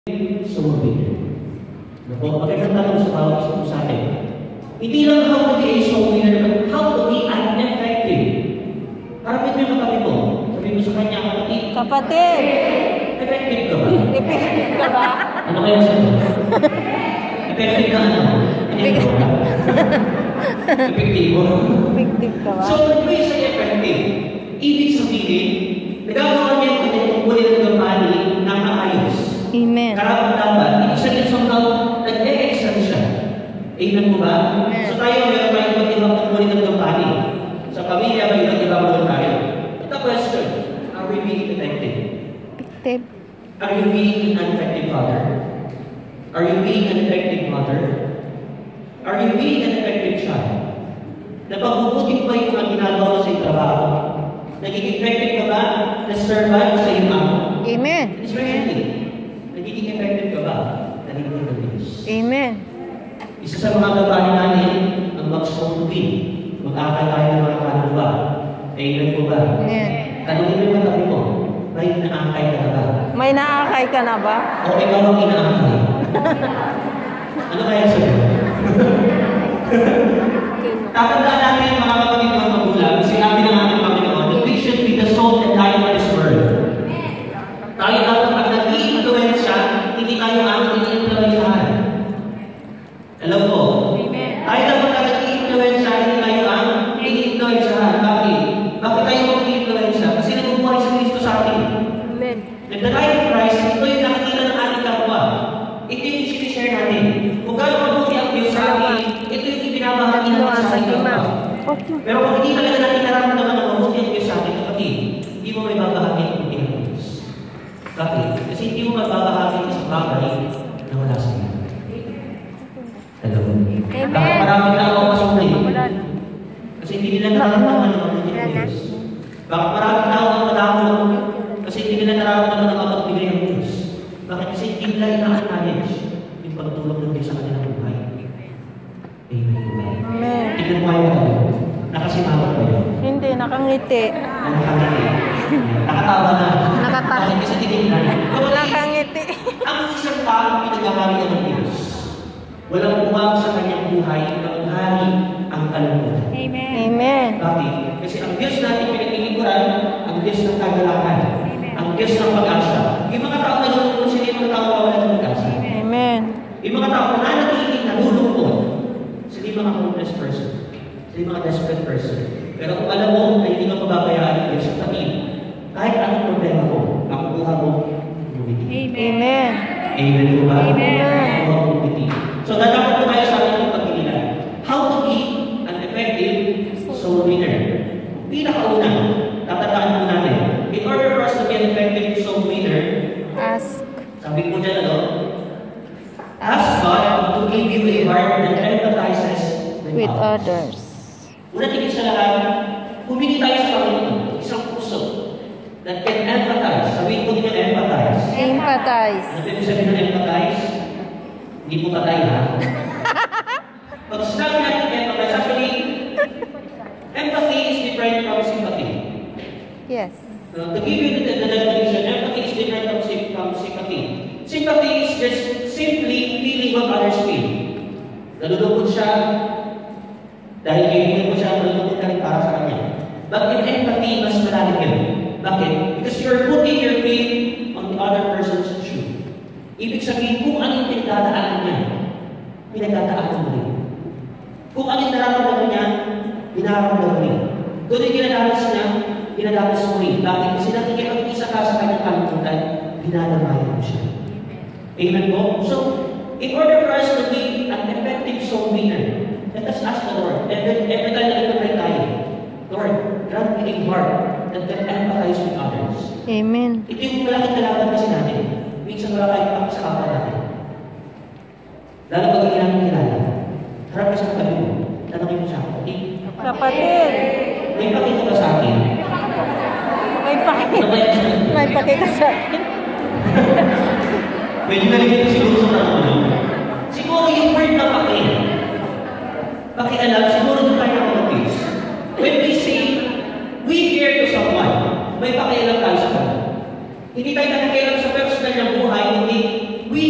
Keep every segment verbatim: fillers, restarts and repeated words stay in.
soul winner. Naku, magandang tanong sa bawat isa po sa atin. Hindi lang how to be a soul winner, but how to be an effective. Parapit mo yung katabi mo. Sabi mo sa kanya, kapatid. Kapatid! Effective ka ba? Effective ka ba? Ano kaya sabi? Effective ka ano? Effective ka. Epektibo. Effective ka ba? So, when we say effective, ibig sabihin, nagagawa niya kung tungkulin ng gampani na maayos. Amen. Karapat-dapat, ibig sabihin somehow, nag-e-excel siya. Amen po ba? Amen. So tayo, meron tayong iba't ibang tungkulin ng gampani. Sa pamilya, may iba't ibang tungkulin tayo. Ito question, are we being effective? Effective. Are you being an effective father? Are you being an effective mother? Are you being an effective child? Napagbubuti ba yung mga ginagawa sa iyong trabaho? Nagiging effective ka ba na servant sa iyong amo? Amen. Especially, nagiging effective ka ba na hindi ng Diyos? Amen. Isa sa mga gabahan natin ang mag-soulfin. Mag-akal tayo ng mga kaluluwa. Amen po ba? Amen. Tanungin mo yung katabi mo, may inaakay ka na ba? May naakay ka na ba? O ikaw ang inaakay? Ano kaya sabi? Tatandaan natin mga kapatid ng magulang, sinabi ng ating Panginoon, that we should be the salt and light of this world. Tayo dapat pag nag-i-influensya, hindi tayo ang i-influensyahan. Hello po? Tayo dapat pag nag-i-influensya, hindi tayo ang i-influensyahan. Bakit? Bakit tayo mag-i-influensya? Kasi nagbubuhay si Kristo sa atin. Amen. And the light of Christ, ito yung nakikita ng ating kapwa. Ito yung sinishare natin. Kung gano'ng mabuti ang Diyos sa atin, ito yung ibinabahagi natin sa ating kapwa. Pero kung hindi talaga natin nararamdaman ng mabuti ang Diyos sa atin, kapatid, hindi mo may babahagi ang mabuti ng Diyos. Bakit? Kasi hindi mo mababahagi ang isang bagay na wala sa iyo. Hello? Amen. Bakit maraming tao ang masuli? Kasi hindi nila nararamdaman ng mabuti ng Diyos. Bakit maraming tao ang madamo? Kasi hindi nila nararamdaman ng mapagbigay ng Diyos. Bakit? Kasi hindi nila ina-acknowledge yung pagtulong ng Diyos sa kanilang buhay. Amen po ba? Amen. Tignan mo kayo kayo. Nakasimawat ba yun? Hindi, nakangiti. Nakangiti. Nakatawa na. Nakatawa. Bakit? Kasi tinignan. Nakangiti. Ang isang taong pinagkakarian ng Diyos, walang umam sa kanyang buhay ng hari ang kalungkutan. Amen. Amen. Bakit? Kasi ang Diyos natin pinagkikiguran, ang Diyos ng kagalakan, ang Diyos ng pag-asa. Yung mga tao na nalulungkot, sila yung mga tao na wala ng pag-asa. Amen. Yung mga tao na nanatiling nalulungkot, sila yung mga hopeless person. Sila yung mga desperate person. Pero kung alam mo na hindi ka pababayaan ng Diyos sa takin, kahit anong problema mo, makukuha mo, bumiti. Amen. Amen po ba? Amen. Makukuha mo, bumiti. So, natapat po tayo sa ating pagkililan. How to be an effective soul winner. Pinakauna, tatandaan po natin. In order for us to be an effective soul winner, Ask. sabi po dyan ano, ask God to give you a heart that empathizes with, With others. others. Una tingin sa lahat, humingi tayo sa Panginoon, isang puso that can empathize. Sabihin po ninyo empathize. Empathize. Ano din sabihin ng empathize? Hindi po patay ha? Pag sinabi natin empathize, actually, empathy is different from sympathy. Yes. Uh, to give you the, the definition, empathy is different from, from sympathy. Sympathy is just simply feeling what others feel. Nalulungkot siya, dahil kaibigan mo siya, nalulungkot ka rin para sa kanya. But in empathy, mas malalim yun. Bakit? Because you're putting your faith on the other person's shoe. Ibig sabihin, kung anong pinagdadaanan niya, pinagdadaanan mo rin. Kung anong nararamdaman niya, dinararamdaman mo rin. Kung yung ginadalas niya, ginadalas mo rin. Bakit? Kasi nakikipag-isa ka sa kanyang kalungkutan, dinadamayan mo siya. Amen po? So, in order for us to be an effective soul winner, let us ask the Lord. Every, every time na nagpapray tayo, Lord, grant me a heart that can empathize with others. Amen. Ito yung malaking kalaban kasi natin. Minsan wala kayo pa sa kapwa natin. Lalo pag hindi namin kilala. Harap ka sa katabi mo. Tanongin mo siya, kapatid. Kapatid. May pakita ba sa akin? May pakita. Ano ba yung sagot mo? May pakita sa akin. Medyo nalilito siguro sa tanong. Siguro yung word na paki. Pakialam, siguro doon tayo nakapagpis. When we say, we care to someone, may pakialam tayo sa kanila. Hindi tayo nakikialam sa personal na buhay, hindi we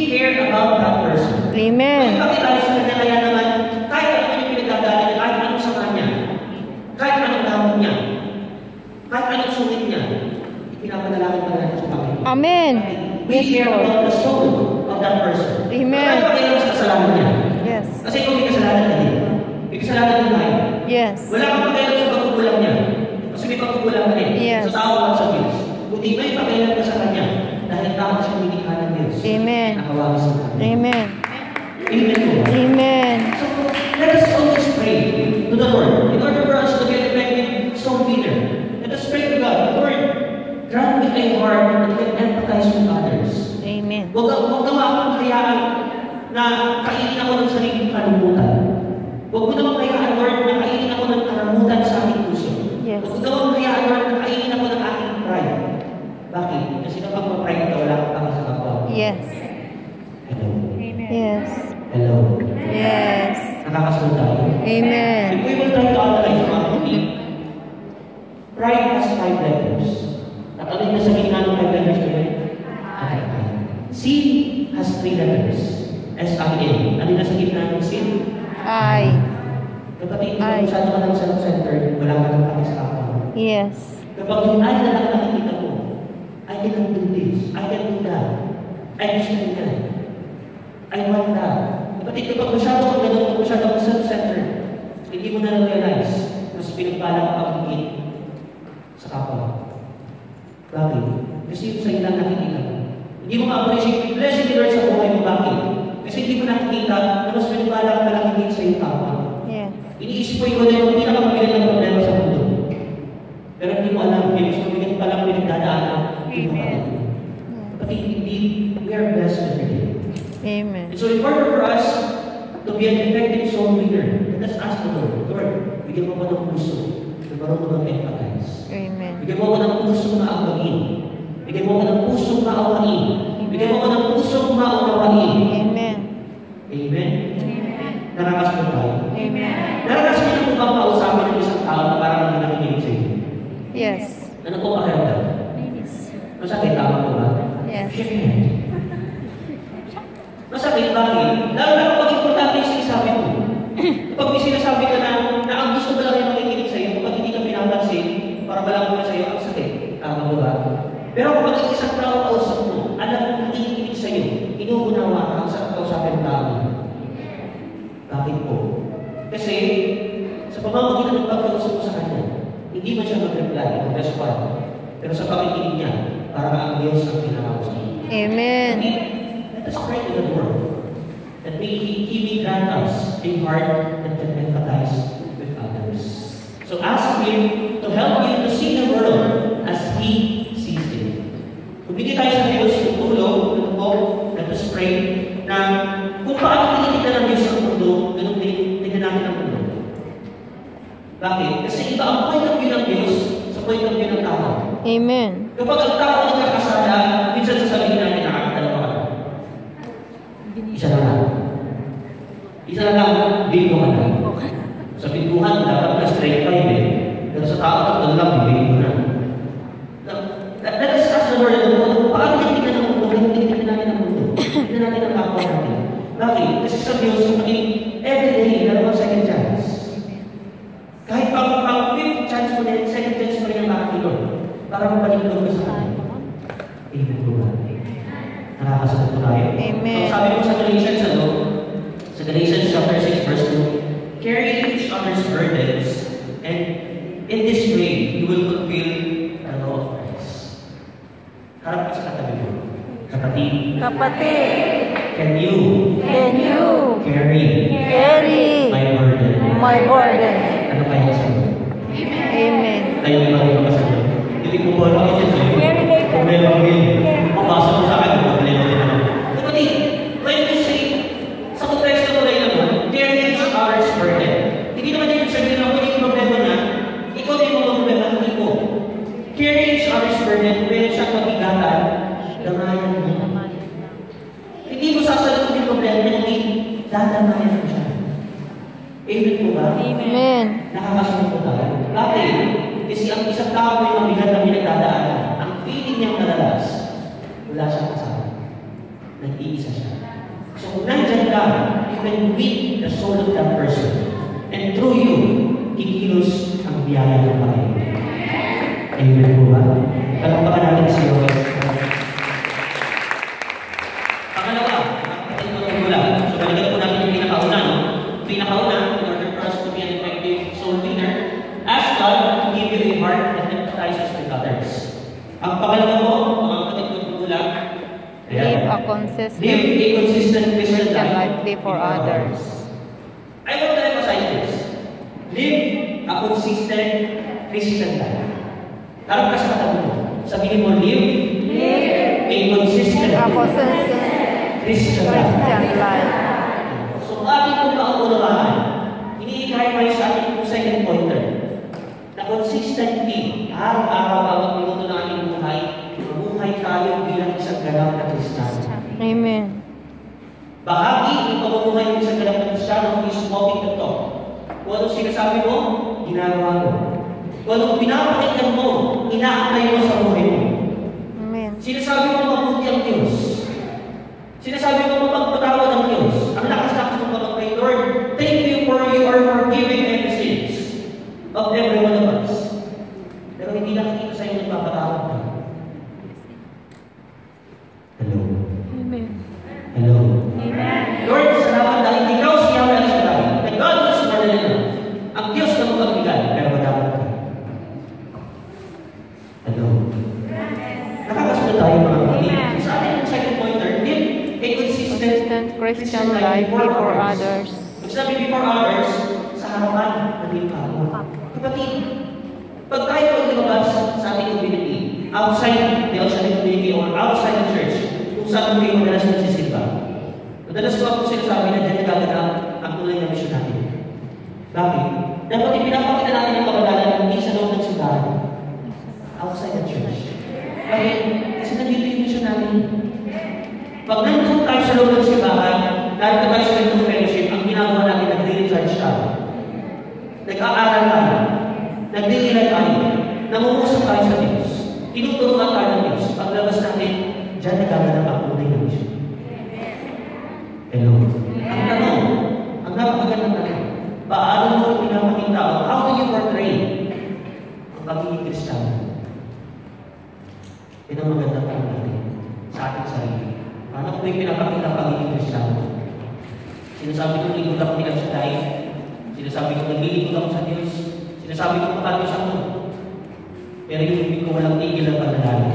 Amen. May tayo sa kanya kaya naman, kahit ano yung pinagdadaanan niya, kahit anong sama niya, kahit anong damot niya, kahit anong sungit niya, pinapanalangin pa natin sa Panginoon. Amen. We Yes, care Lord. about the soul of that person. Amen. Kaya pakialam sa kasalanan niya. Yes. Kasi kung may kasalanan ka din, may kasalanan din tayo. Yes. Wala kang pakialam sa pagkukulang niya. Kasi may pagkukulang ka din. Yes. Sa tao at sa Diyos. Kundi may pakialam ka sa Kanya. Dahil tao siya minikha ng Diyos. Amen. Nakawagi sa Kanya. Amen. Amen po. Amen. So, let us always pray to the Lord. In order for us to get effective soul winner, let us pray to God. Lord, grant me a heart that can empathize with others. Amen. Huwag huwag naman akong hayaan na kainin ako ng sariling kalumutan. Huwag mo naman hayaan, Lord, na kainin ako ng karamutan sa aking puso. Yes. Huwag mo naman hayaan, Lord, na kainin ako ng aking pride. Bakit? Kasi kapag ma-pride ka, wala kang pake sa kapwa. Yes. Hello. Yes. Hello. Yes. Nakakasunod tayo. Amen. If we will try to analyze mga kapatid, pride has five letters. At ano yung nasa gitna ng five letters na yun? I. Sin has three letters. S I N. Ano yung nasa gitna ng sin? I. Kapatid, I. kung masyado ka ng self-centered, wala ka ng pake sa kapwa. Yes. Kapag yung I na lang nakikita mo, I can do this, I can do that, I gusto rin yan, I want that. Kapatid, kapag masyado kang ganun, masyado kang self-centered, hindi mo na na-realize, mas pinagpala ka pag-higit sa kapwa. Bakit? Kasi yung sa'yo lang nakikita mo. Hindi mo ma-appreciate yung blessing ni Lord sa buhay mo. Bakit? Kasi hindi mo nakikita na mas pinagpala ka palang higit sa iyong kapwa. Yes. Iniisip mo yung yung pinakamabigat ng problema sa mundo. Pero hindi mo alam, may mas mabigat palang pinagdadaanan. Hindi mo alam. Kapatid, hindi, we are blessed every day. Amen. And so in order for us to be an effective soul winner, let us ask the Lord, Lord, bigyan mo ko ng puso na marunong mag-empathize. Amen. Bigyan mo ko ng puso na aawagin. Bigyan mo ko ng puso na awain. Bigyan mo ko ng puso na maunawain. Amen. Amen? Amen. Nakakasunod tayo. Amen. Nakakasunod mo bang kausapin ng isang tao na parang hindi nakikinig sa iyo? Yes. Ano po pakiramdam? Masakit, tama ko ba? Yes. Masakit, bakit? Lalo na kapag importante yung sinasabi mo. Kapag may sinasabi ka na, na ang gusto mo lang yung makikinig sa iyo, kapag hindi ka pinapansin, para malaman mo sa iyo, ang sakit. Tama ko ba? Pero kapag ang isang tao kausap mo, alam mo nakikinig sa iyo, inuunawa ka ang sa kausapin ng tao. Bakit po? Kasi, sa pamamagitan ng pagkausap mo sa kanya, hindi man siya mag-reply, mag-respond. Pero sa pakikinig niya, para ang Diyos ang pinakausap. Amen. Let us pray to the Lord that may He, He may grant us a heart that can empathize with others. So ask Him to help you to see the world as He sees it. Humingi tayo sa Diyos ng tulong, ano po, let us pray, na kung paano tinitignan ng Diyos ang mundo, ganun din tignan natin ang mundo. Bakit? Kasi iba ang point of view ng Diyos sa point of view ng tao. Amen. Kapag ang tao ang nagkakasala, minsan sasabihin natin, nakakatalawa ka. Isa na lang. Isa na lang, bingo ka na. Sa binguhan, dapat na straight five eh. Pero sa tao, tatlo lang, bingo na. Let us ask the Lord, paano tinitignan ng mundo? Ganun tinitignan natin ang mundo. Tignan natin ang kapwa natin. Bakit? Kasi sa Diyos, every day, dalawang second chance. Kahit pang pang fifth chance mo din, second chance mo rin ang makakilog. Para mapalingkod ka sa kanya. Amen po ba? Nakakasagot po tayo. Amen. So, sabi ko sa Galatians, ano? Sa Galatians chapter six, verse two, carry each other's burdens, and in this way, you will fulfill the law of Christ. Harap ka sa katabi mo. Kapatid. Kapatid. Can you Can you carry carry my burden? my burden? Ano kaya sa iyo? Amen. Tayo may mga ka sa iyo. Hindi ko po alam kasi sa iyo. Problema ko yun. Mapasok ko sa akin, problema ko naman. Kapatid, when you say, sa konteksto ko rin naman, carry each other's burden. Hindi naman yung sabihin na kung yung problema niya, ikaw din yung problema, hindi ko. Carry each other's burden, when siya mabigatan, damayan mo. Hindi mo sasalutin yung problema, hindi dadamayan mo siya. Amen po ba? Amen. Nakakasunod po tayo. Bakit? Kasi ang isang tao may mabigat na pinagdadaanan. Ang feeling niyang madalas, wala siyang kasama. Nag-iisa siya. So kung nandyan God, you can win the soul of that person. And through you, kikilos ang biyaya ng Panginoon. Amen po ba? Palakpakan natin si Lord. Pangalawa, kapatid mo ng mula. So, balikan po natin yung pinakauna, no? Pinakauna, in order for us to be an effective soul winner, ask God to give you a heart that empathizes with others. Ang pangalawa po, mga kapatid mo ng mula, Live a consistent, live a consistent Christian Christian life life before others. I want to emphasize this. Live a consistent Christian life. Harap ka sa katabi mo. Sabihin mo, live, live a consistent, A consistent Christian life. Christian life. So, ating kung mauunawaan, iniikay-ikay sa ating kung second pointer, na consistently, araw-araw, bawat minuto ng ating buhay, mabuhay tayo bilang isang ganap na Kristiyano. Amen. Bahagi ng pamumuhay ng isang ganap na Kristiyano is walking the talk. Kung anong sinasabi mo, ginagawa mo. Kung anong pinapakinggan mo, inaantay mo sa buhay mo. Amen. Sinasabi mo mabuti ang Diyos. Sinasabi mo mapagpatawad ang Diyos. Ang lakas-lakas mo kapag, Lord, thank you for you are forgiving every sins of every one of us. Pero hindi nakikita sa iyo nagpapatawad ka. Hello. Amen. Hello. Amen. Lord, salamat dahil ikaw siya ang Shaddai. And God is more than enough. Ang Diyos na magbigay, pero matawad ka. Hello. Nakakasunod tayo mga kapatid. Sa atin yung second pointer, live a consistent Consistent Christian life before others. Pag sabi before others, sa harapan ng tao. Kapatid, pag tayo ang lumabas sa ating community, outside the outside community or outside the church, kung saan mo kayo madalas nagsisimba, madalas ko ako sinasabi na dyan nagaganap ang tunay na mission natin. Bakit? Dapat ipinapakita natin ang kabanalan hindi sa loob ng simbahan. Outside the church. Bakit? Kasi nandito yung mission natin. Pag nandun tayo sa loob ng simbahan, dahil na tayo sa ganitong fellowship, ang ginagawa natin, nag-recharge tayo. Nag-aaral tayo. Nag-delight tayo. Namumuusap tayo sa Diyos. Tinuturuan tayo ng Diyos. Paglabas natin, dyan nagaganap ang tunay na mission. Hello. Ang tanong, ang napakagandang tanong, paano mo pinapakita o how do you portray ang pagiging Kristiyano? Yan ang magandang tanong natin sa ating sarili. Paano ko yung pinapakita ang pagiging Kristiyano? Sinasabi ko lingkod ako nilang sa tayo. Sinasabi ko naglilingkod ako sa Diyos. Sinasabi ko makatiyos ako. Pero yung ibig ko walang tigil ang panalangin.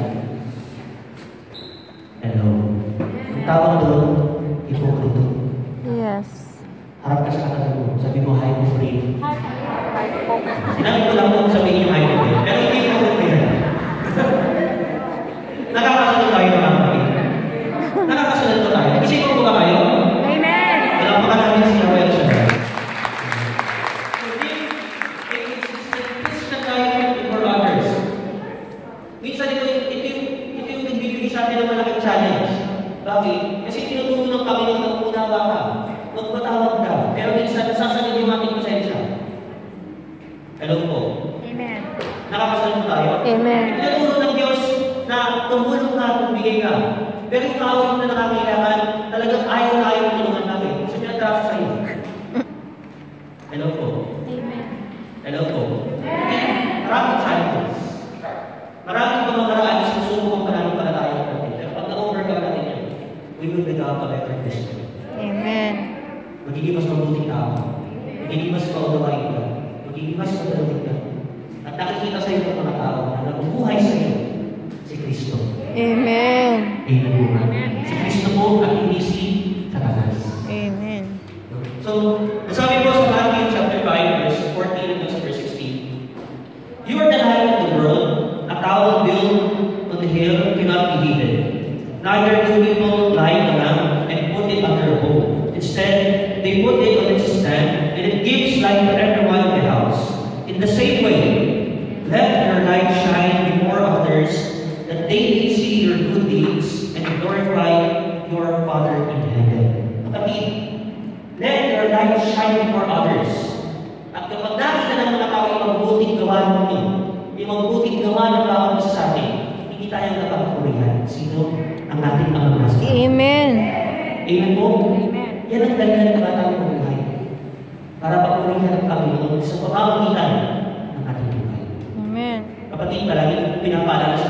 Hello. Ang tawag doon, hipokrito. Yes. Harap ka sa katabi mo. Sabi mo, hypocrite. Sinabi ko lang kung sabihin yung hypocrite. Pero hindi ko hypocrite. Nakakasunod tayo mga kapatid. Nakakasunod ko tayo. Isipin ko ba kayo? Amen. Wala pa ka namin siya well siya. Christian life before others. Minsan ito, ito, yung, ito yung nagbibigay sa atin ng malaking challenge. Bakit? Kasi tinutulong ng Panginoon ng unawa ka. Magpatawad ka. Pero minsan nasasalit yung ating pasensya. Hello po. Amen. Nakakasunod po tayo? Amen. Tinutulong ng Diyos na tumulong ka, tumbigay ka. Pero yung tao yung na nakakailangan, talagang ayaw na ayaw tulungan namin. Kasi pinatraso sa iyo. Hello po. Amen. Hello po. Maraming challenges. Maraming pamamaraan sa susubok ang pananampalataya natin. Pero pag na-overcome natin yan, we will become a better Christian. Amen. Magiging mas mabuting tao. Magiging mas paunawain ka. Magiging mas madalawin ka. At nakikita sa iyo ng mga tao na nabubuhay sa iyo si Kristo. Amen. Amen. Si Kristo po at hindi si Satanas. Amen. So, nasabi po sa Matthew chapter five, verse fourteen and verse sixteen, you are the light of the world. A tower built on the hill cannot be hidden. Neither do people light a lamp and put it under a bowl. Instead, they put it on its stand, and it gives light to everyone in the house. In the same way, let your light shine before others, that they may see your good deeds and glorify your Father in heaven. Kapatid, let your light shine before others. At kapag nakita ng mga tao yung mabuting gawa ninyo, yung mabuting gawa ng bawat isa sa atin, hindi tayo nakapagpurihan. Sino ang ating Ama Nasty? Amen. Amen po? Amen. Yan ang dahilan ng batang buhay. Para papurihan ang Panginoon sa pamamagitan ng ating buhay. Amen. Kapatid, palagi pinapaalala sa